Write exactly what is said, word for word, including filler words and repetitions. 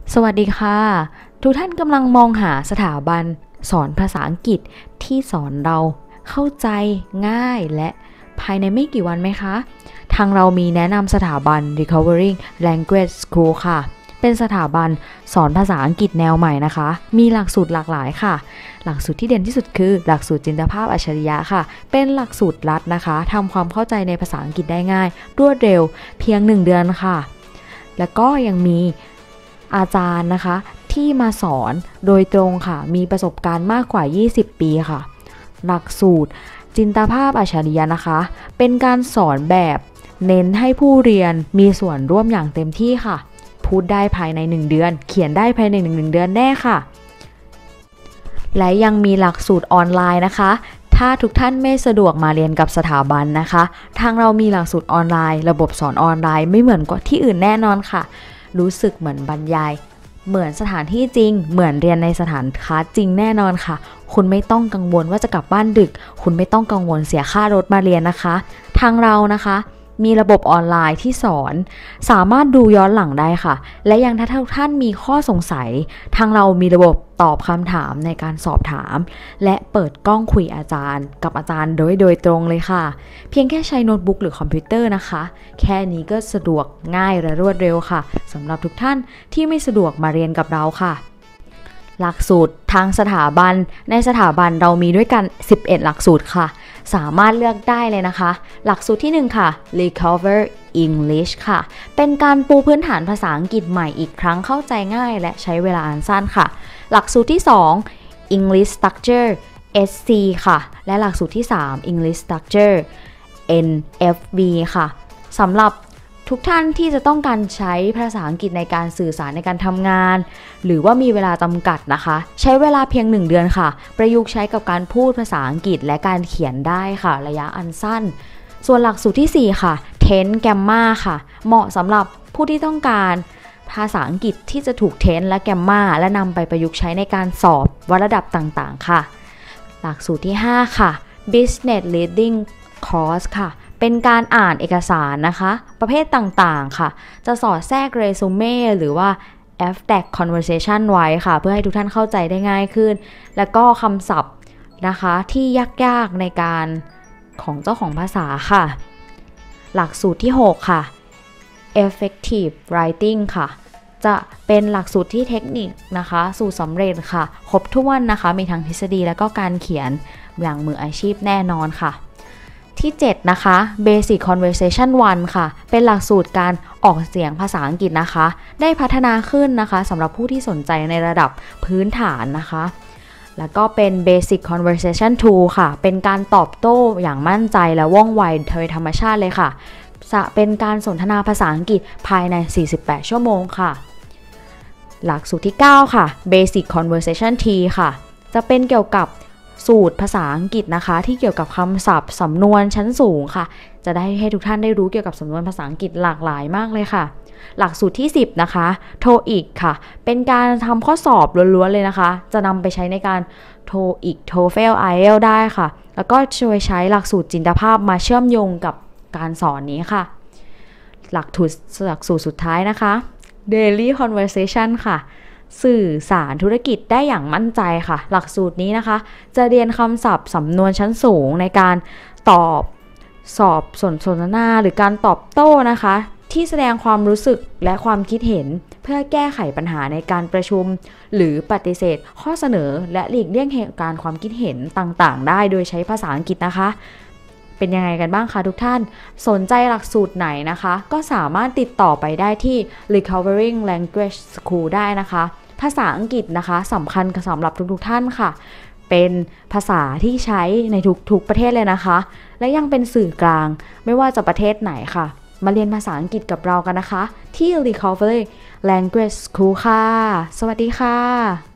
สวัสดีค่ะทุกท่านกำลังมองหาสถาบันสอนภาษาอังกฤษที่สอนเราเข้าใจง่ายและภายในไม่กี่วันไหมคะทางเรามีแนะนำสถาบัน Recovering Language School ค่ะเป็นสถาบันสอนภาษาอังกฤษแนวใหม่นะคะมีหลักสูตรหลากหลายค่ะหลักสูตรที่เด่นที่สุดคือหลักสูตรจินตภาพอัจฉริยะค่ะเป็นหลักสูตรลัดนะคะทำความเข้าใจในภาษาอังกฤษได้ง่ายรวดเร็วเพียงหนึ่งเดือนค่ะแล้วก็ยังมีอาจารย์นะคะที่มาสอนโดยตรงค่ะมีประสบการณ์มากกว่ายี่สิบปีค่ะหลักสูตรจินตภาพอัจฉริยะนะคะเป็นการสอนแบบเน้นให้ผู้เรียนมีส่วนร่วมอย่างเต็มที่ค่ะพูดได้ภายในหนึ่งเดือนเขียนได้ภายในหนึ่งเดือนแน่ค่ะและยังมีหลักสูตรออนไลน์นะคะถ้าทุกท่านไม่สะดวกมาเรียนกับสถาบันนะคะทางเรามีหลักสูตรออนไลน์ระบบสอนออนไลน์ไม่เหมือนกับที่อื่นแน่นอนค่ะรู้สึกเหมือนบรรยายเหมือนสถานที่จริงเหมือนเรียนในสถานคลาสจริงแน่นอนค่ะคุณไม่ต้องกังวลว่าจะกลับบ้านดึกคุณไม่ต้องกังวลเสียค่ารถมาเรียนนะคะทางเรานะคะมีระบบออนไลน์ที่สอนสามารถดูย้อนหลังได้ค่ะและยังถ้าทุกท่านมีข้อสงสัยทางเรามีระบบตอบคำถามในการสอบถามและเปิดกล้องคุยอาจารย์กับอาจารย์โดยโดยตรงเลยค่ะเพียงแค่ใช้โน้ตบุ๊กหรือคอมพิวเตอร์นะคะแค่นี้ก็สะดวกง่ายและรวดเร็วค่ะสำหรับทุกท่านที่ไม่สะดวกมาเรียนกับเราค่ะหลักสูตรทางสถาบันในสถาบันเรามีด้วยกันสิบเอ็ดหลักสูตรค่ะสามารถเลือกได้เลยนะคะหลักสูตรที่หนึ่งค่ะ Recover English ค่ะเป็นการปูพื้นฐานภาษาอังกฤษใหม่อีกครั้งเข้าใจง่ายและใช้เวลาอันสั้นค่ะหลักสูตรที่สอง English Structure เอส ซี ค่ะและหลักสูตรที่สาม English Structure เอ็น เอฟ บี ค่ะสำหรับทุกท่านที่จะต้องการใช้ภาษาอังกฤษในการสื่อสารในการทำงานหรือว่ามีเวลาจำกัดนะคะใช้เวลาเพียงหนึ่งเดือนค่ะประยุกต์ใช้กับการพูดภาษาอังกฤษและการเขียนได้ค่ะระยะอันสั้นส่วนหลักสูตรที่สี่ค่ะ Tense Grammar ค่ะเหมาะสำหรับผู้ที่ต้องการภาษาอังกฤษที่จะถูก Tense และ Grammar และนำไปประยุกต์ใช้ในการสอบวัดระดับต่างๆค่ะหลักสูตรที่ห้าค่ะ Business Reading Course ค่ะเป็นการอ่านเอกสารนะคะประเภทต่างๆค่ะจะสอดแทรกเรซูเม่หรือว่า abstract conversation ไว้ค่ะเพื่อให้ทุกท่านเข้าใจได้ง่ายขึ้นแล้วก็คำศัพท์นะคะที่ยากๆในการของเจ้าของภาษาค่ะหลักสูตรที่หกค่ะ effective writing ค่ะจะเป็นหลักสูตรที่เทคนิคนะคะสูตรสำเร็จค่ะครบถ้วนนะคะมีทั้งทฤษฎีและก็การเขียนอย่างมืออาชีพแน่นอนค่ะที่เจ็ดนะคะ Basic Conversation วัน ค่ะเป็นหลักสูตรการออกเสียงภาษาอังกฤษนะคะได้พัฒนาขึ้นนะคะสำหรับผู้ที่สนใจในระดับพื้นฐานนะคะแล้วก็เป็น Basic Conversation ทู ค่ะเป็นการตอบโต้อย่างมั่นใจและว่องไวโดยธรรมชาติเลยค่ะจะเป็นการสนทนาภาษาอังกฤษภายในสี่สิบแปดชั่วโมงค่ะหลักสูตรที่เก้าค่ะ Basic Conversation ที ค่ะจะเป็นเกี่ยวกับสูตรภาษาอังกฤษนะคะที่เกี่ยวกับคำศัพท์สำนวนชั้นสูงค่ะจะได้ให้ทุกท่านได้รู้เกี่ยวกับสำนวนภาษาอังกฤษหลากหลายมากเลยค่ะหลักสูตรที่สิบนะคะ โทอีก ค่ะเป็นการทำข้อสอบล้วนๆเลยนะคะจะนำไปใช้ในการ โทอีก โทเฟล ไอ เอล ได้ค่ะแล้วก็ช่วยใช้หลักสูตรจินตภาพมาเชื่อมโยงกับการสอนนี้ค่ะหลักหลักสูตรสุดท้ายนะคะ Daily Conversation ค่ะสื่อสารธุรกิจได้อย่างมั่นใจค่ะหลักสูตรนี้นะคะจะเรียนคำศัพท์สำนวนชั้นสูงในการตอบสอบสนทนาหรือการตอบโต้นะคะที่แสดงความรู้สึกและความคิดเห็นเพื่อแก้ไขปัญหาในการประชุมหรือปฏิเสธข้อเสนอและหลีกเลี่ยงเหตุการณ์ความคิดเห็นต่างๆได้โดยใช้ภาษาอังกฤษนะคะเป็นยังไงกันบ้างคะทุกท่านสนใจหลักสูตรไหนนะคะก็สามารถติดต่อไปได้ที่ Recovering Language School ได้นะคะภาษาอังกฤษนะคะสำคัญสำหรับทุกๆท่านค่ะเป็นภาษาที่ใช้ในทุกๆประเทศเลยนะคะและยังเป็นสื่อกลางไม่ว่าจะประเทศไหนค่ะมาเรียนภาษาอังกฤษกับเรากันนะคะที่ Recovering Language School ค่ะสวัสดีค่ะ